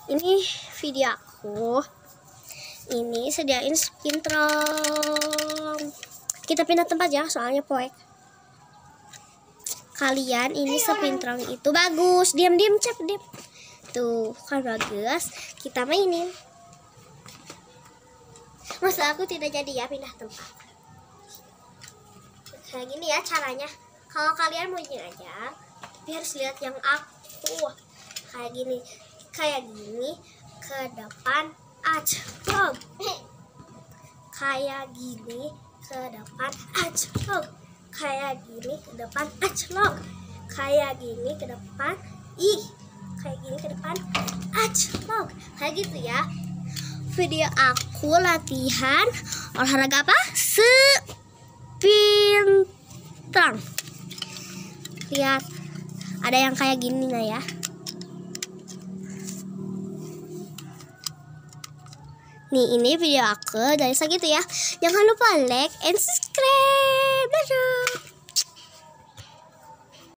Ini video aku. Ini sediain spintrong. Kita pindah tempat ya, soalnya poek. Kalian ini spintrong itu bagus. Diam cep diam. Tuh kan bagus. Kita mainin. Masa aku tidak jadi ya pindah tempat. Kayak gini ya caranya. Kalau kalian mau ini aja, tapi harus lihat yang aku. Kayak gini ke depan aclok. Kayak gini ke depan aclok. Kayak gini ke depan aclok. Kayak gini ke depan kayak gini ke depan aclok. Kayak gitu ya. Video aku latihan olahraga apa? Spintrong. Lihat, ada yang kayak gini nah ya. Nih, ini video aku dari segitu ya. Jangan lupa like and subscribe.